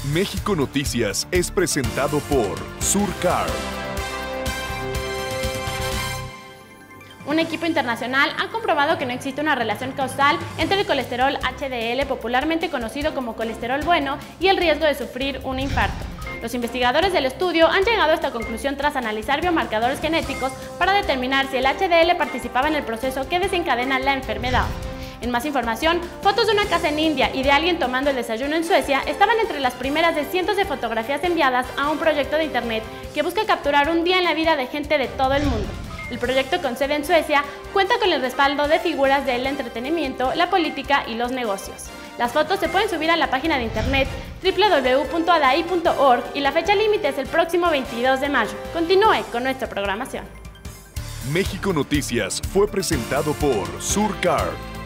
México Noticias es presentado por Surcar. Un equipo internacional ha comprobado que no existe una relación causal entre el colesterol HDL, popularmente conocido como colesterol bueno, y el riesgo de sufrir un infarto. Los investigadores del estudio han llegado a esta conclusión tras analizar biomarcadores genéticos para determinar si el HDL participaba en el proceso que desencadena la enfermedad. En más información, fotos de una casa en India y de alguien tomando el desayuno en Suecia estaban entre las primeras de cientos de fotografías enviadas a un proyecto de internet que busca capturar un día en la vida de gente de todo el mundo. El proyecto, con sede en Suecia, cuenta con el respaldo de figuras del entretenimiento, la política y los negocios. Las fotos se pueden subir a la página de internet www.adai.org y la fecha límite es el próximo 22 de mayo. Continúe con nuestra programación. México Noticias fue presentado por Surcar.